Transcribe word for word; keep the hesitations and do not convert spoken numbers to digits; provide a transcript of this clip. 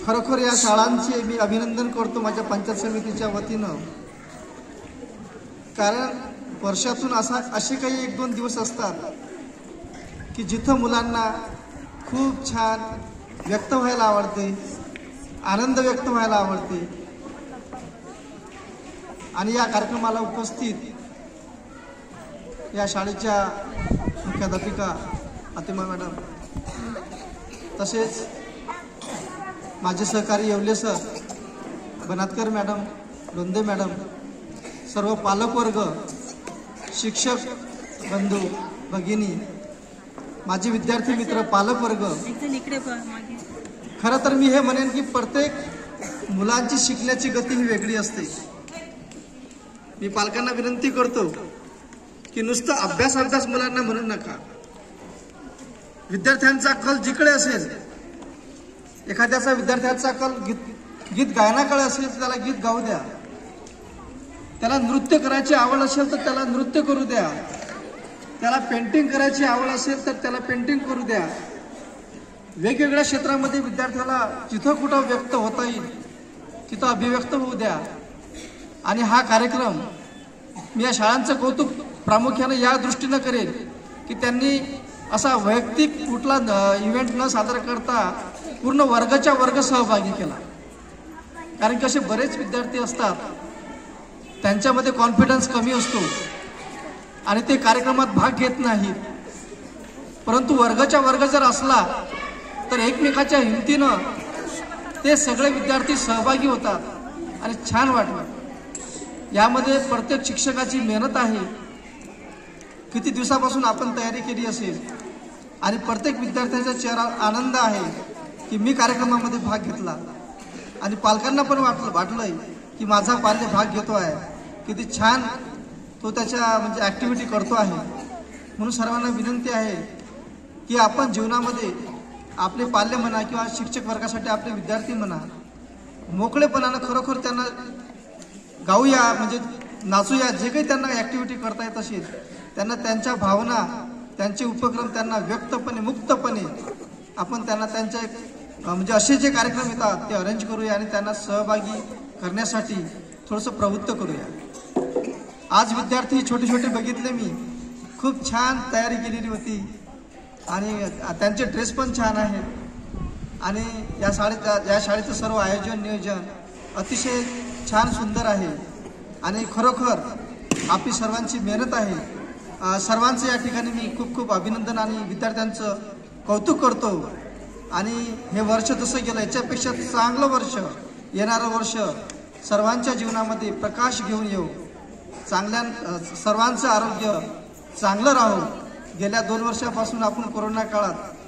खरोखर या शाळांचे मी अभिनंदन करतो माझ्या पंचायत समितीच्या वतीनं। कारण वर्षातून असा असे काही एक दोन दिवस असतात की जिथं मुलांना खूप छान व्यक्त व्हायला आवडते, आनंद व्यक्त व्हायला आवडते। आणि या कार्यक्रमाला उपस्थित या शाळेच्या मुख्याध्यापिका अतिमा मॅडम, तसेच माझे सहकारी Yewale sir, Banatkar madam, Londe madam, सर्व पालक वर्ग, शिक्षक बंधू भगिनी, माझे विद्यार्थी मित्र, पालक वर्ग, खरं तर मी हे म्हणेन की प्रत्येक मुलांची शिकण्याची गती ही वेगळी असते। मी पालकांना विनंती करतो की नुसतं अभ्यास अभ्यास मुलांना म्हणू नका। विद्यार्थ्यांचा कल जिकडे असेल, एखाद्याचा विद्यार्थ्याचा कल गीत गीत गायनाकडे असेल तर त्याला गीत गाऊ द्या, त्याला नृत्य करायची आवड असेल तर त्याला नृत्य करू द्या, त्याला पेंटिंग करायची आवड असेल तर त्याला पेंटिंग करू द्या। वेगवेगळ्या क्षेत्रामध्ये विद्यार्थ्याला जिथं कुठं व्यक्त होता येईल तिथं अभिव्यक्त होऊ द्या। आणि हा कार्यक्रम मी या शाळांचं कौतुक प्रामुख्याने या दृष्टीनं करेल की त्यांनी असा वैयक्तिक कुठला इव्हेंट न सादर करता पूर्ण वर्गाच्या वर्ग सहभागी केला। कारण की असे बरेच विद्यार्थी असतात, त्यांच्यामध्ये कॉन्फिडन्स कमी असतो आणि ते कार्यक्रमात भाग घेत नाहीत, परंतु वर्गाच्या वर्ग जर असला तर एकमेकाच्या हिमतीनं ते सगळे विद्यार्थी सहभागी होतात आणि छान वाटतं। यामध्ये प्रत्येक शिक्षकाची मेहनत आहे, किती दिवसापासून आपण तयारी केली असेल आणि प्रत्येक विद्यार्थ्याचा चेहरा आनंद आहे की मी कार्यक्रमामध्ये भाग घेतला। आणि पालकांना पण वाटलं वाटलंय की माझा पाल्य भाग घेतो आहे, किती छान तो त्याच्या म्हणजे ॲक्टिव्हिटी करतो आहे। म्हणून सर्वांना विनंती आहे की आपण जीवनामध्ये आपले पाल्य म्हणा किंवा शिक्षक वर्गासाठी आपले विद्यार्थी म्हणा, मोकळेपणानं खरोखर त्यांना गाऊया, म्हणजे नाचूया, जे काही त्यांना ॲक्टिव्हिटी करता येत असेल त्यांना त्यांच्या भावना, त्यांचे उपक्रम त्यांना व्यक्तपणे मुक्तपणे आपण त्यांना त्यांच्या म्हणजे असे जे कार्यक्रम येतात ते अरेंज करूया आणि त्यांना सहभागी करण्यासाठी थोडंसं प्रवृत्त करूया। आज विद्यार्थी छोटे छोटे बघितले मी, खूप छान तयारी केलेली होती आणि त्यांचे ड्रेस पण छान आहेत आणि या शाळेत या शाळेचं सर्व आयोजन नियोजन अतिशय छान सुंदर आहे आणि खरोखर आपली सर्वांची मेहनत आहे। सर्वांचं या ठिकाणी मी खूप खूप अभिनंदन आणि विद्यार्थ्यांचं कौतुक करतो। आणि हे वर्ष जसं गेलं याच्यापेक्षा चांगलं वर्ष, येणारं वर्ष सर्वांच्या जीवनामध्ये प्रकाश घेऊन येऊ, चांगल्या सर्वांचं आरोग्य चांगलं राहो। गेल्या दोन वर्षापासून आपण कोरोना काळात